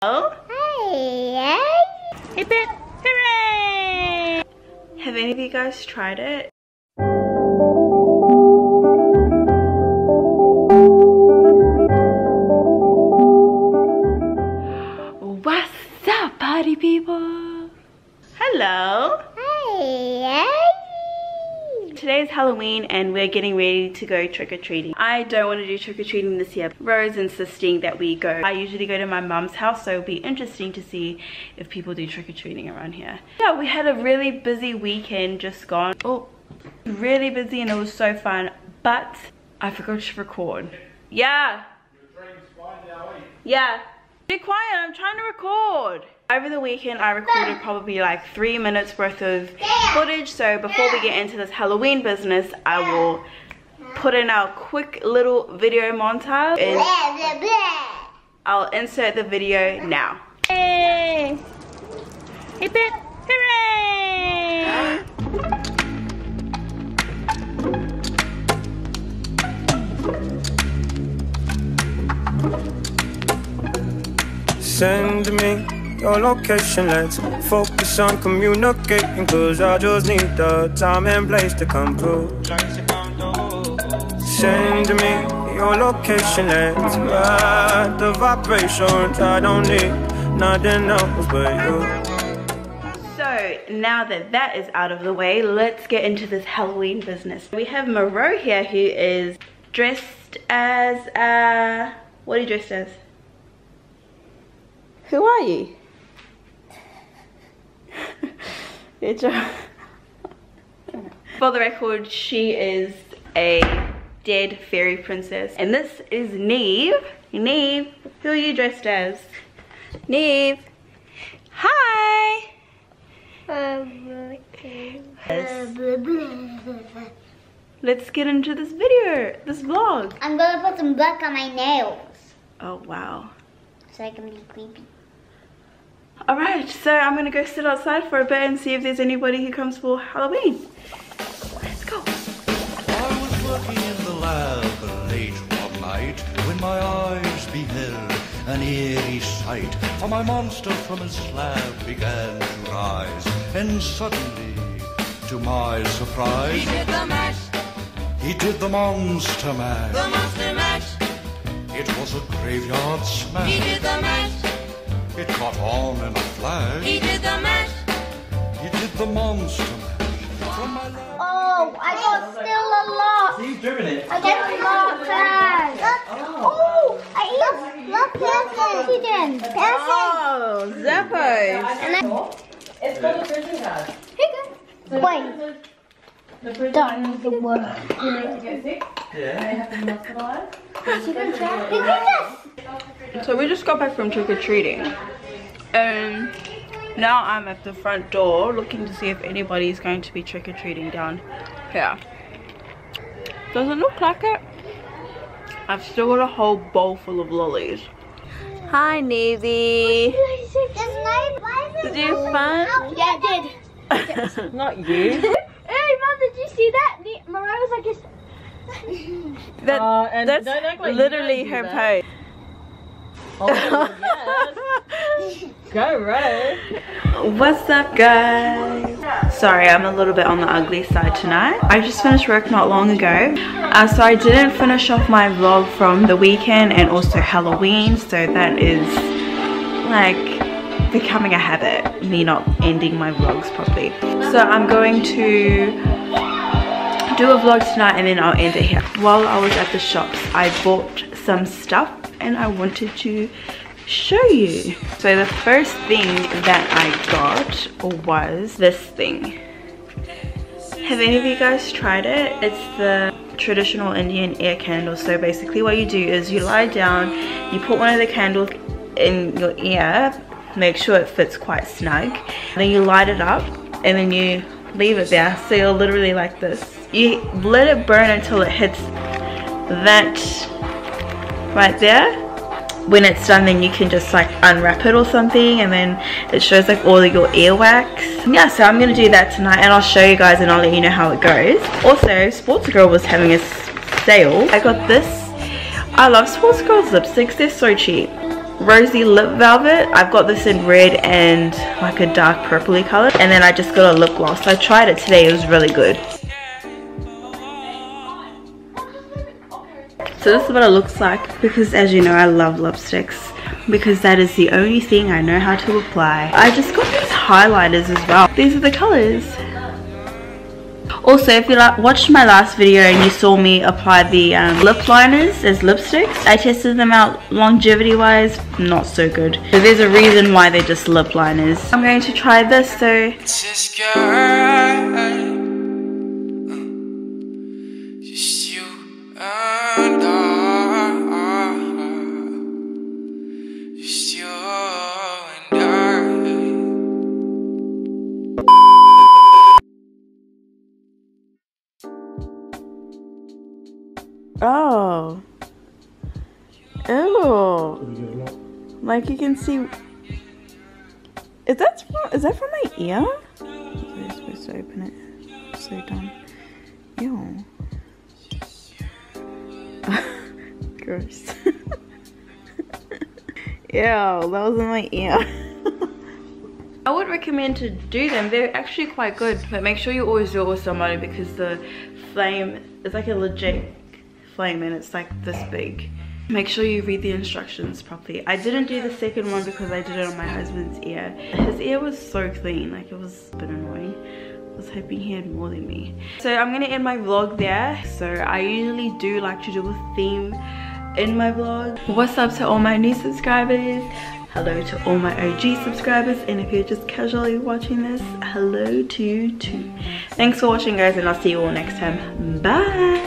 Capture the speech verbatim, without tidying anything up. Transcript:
Oh. Hey. Hip hip hooray! Have any of you guys tried it? What's up, party people? Hello. Hey. Today's Halloween and we're getting ready to go trick-or-treating. I don't want to do trick-or-treating this year. Rose insisting that we go. I usually go to my mom's house, so it'll be interesting to see if people do trick-or-treating around here. Yeah, we had a really busy weekend just gone. Oh, really busy and it was so fun, but I forgot to record. Yeah. Yeah. Be quiet, I'm trying to record. Over the weekend I recorded probably like three minutes worth of footage, so before we get into this Halloween business I will put in our quick little video montage and I'll insert the video now. Hey! Hip hip hooray! Send me your location, let's focus on communicating, cause I just need the time and place to come through. Send me your location, let's ride the vibrations. I don't need nothing else but you. So now that that is out of the way, let's get into this Halloween business. We have Moreau here who is dressed as, uh, what are you dressed as? Who are you? Good job. For the record, she is a dead fairy princess. And this is Neve. Neve, who are you dressed as? Neve. Hi. Yes. Let's get into this video, this vlog. I'm gonna put some black on my nails. Oh, wow. So I can be creepy. Alright, so I'm gonna go sit outside for a bit and see if there's anybody who comes for Halloween. Let's go. I was working in the lab late one night when my eyes beheld an eerie sight. For my monster from his slab began to rise, and suddenly, to my surprise, he did the mash. He did the monster mash. The monster mash. It was a graveyard smash. He did the mash. It caught on in a flash. He did the mash. He did the monster mash. From my lab. Oh, I got still a lot. So you've driven it? I got a lot fast. Oh, I eat look Pearson. Pearson. Oh, Zappos. And I, It's called a prison card. wait. The prison Done. card is the one you need to get sick. Yeah. They have to be hospitalized. She can try. Look at this. So we just got back from trick-or-treating. And now I'm at the front door looking to see if anybody's going to be trick-or-treating down here. Doesn't look like it. I've still got a whole bowl full of lollies. Hi, Navy. Did you have fun? Yeah, I did. Not you. Hey, Mom, did you see that? Mariah was like, just... That, Uh, and that's don't act like you literally don't do her that. pose. Oh, yes. Go, Rose. What's up, guys? Sorry, I'm a little bit on the ugly side tonight. I just finished work not long ago. Uh, so I didn't finish off my vlog from the weekend and also Halloween. So that is like becoming a habit, me not ending my vlogs properly. So I'm going to do a vlog tonight and then I'll end it here. While I was at the shops, I bought some stuff and I wanted to show you. So the first thing that I got was this thing. Have any of you guys tried it? It's the traditional Indian air candle. So basically what you do is you lie down, you put one of the candles in your ear, make sure it fits quite snug, then you light it up and then you leave it there. So you're literally like this. You let it burn until it hits that right there. When it's done, then you can just like unwrap it or something, and then it shows like all of your earwax. Yeah, so I'm gonna do that tonight and I'll show you guys and I'll let you know how it goes. Also, Sportsgirl was having a sale. I got this. I love Sportsgirl's lipsticks, they're so cheap. Rosy Lip Velvet. I've got this in red and like a dark purpley color, and then I just got a lip gloss. I tried it today, it was really good. So this is what it looks like, because as you know I love lipsticks, because that is the only thing I know how to apply. I just got these highlighters as well. These are the colors. Also, if you like watched my last video and you saw me apply the um, lip liners as lipsticks, I tested them out longevity wise, not so good. So there's a reason why they're just lip liners. I'm going to try this. So just you and I, just you and I. oh, ew! Like you can see. Is that from? Is that from my ear? You're supposed to open it. So dumb. Ew. Gross. Ew, that was in my ear. I would recommend to do them. They're actually quite good, but make sure you always do it with somebody, because the flame is like a legit flame and it's like this big. Make sure you read the instructions properly. I didn't do the second one because I did it on my husband's ear. His ear was so clean, like it was a bit annoying. I was hoping he had more than me. So I'm gonna end my vlog there. So I usually do like to do a theme in my vlog. What's up to all my new subscribers? Hello to all my O G subscribers, and if you're just casually watching this, hello to you too. Thanks for watching guys, and I'll see you all next time. Bye.